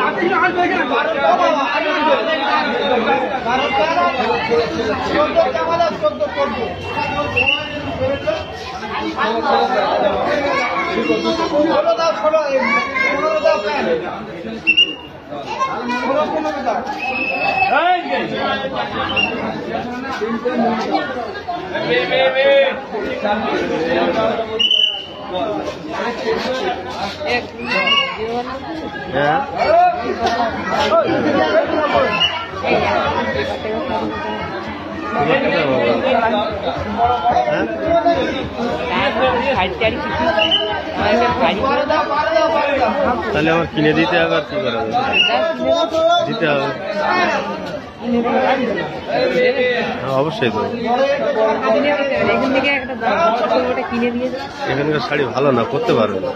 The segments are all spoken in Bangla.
তাহলে আমার কিনে দিতে হবে আর কি করা যাবে দিতে হবে অবশ্যই তো এখানকার শাড়ি ভালো না করতে পারবে না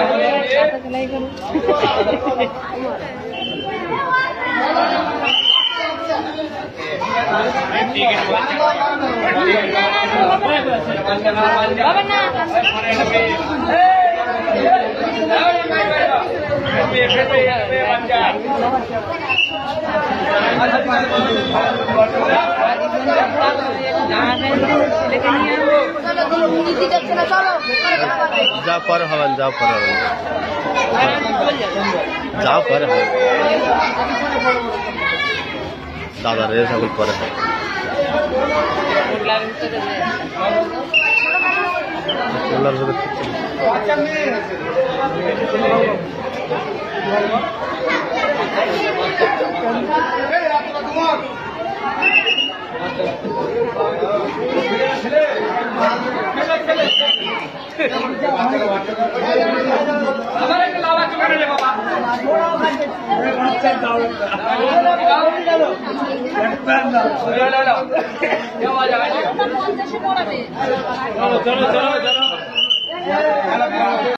যা পরে হবেন যা পরে হবেন যা পরে হবে দাদা রে সকল পরে হবে চলো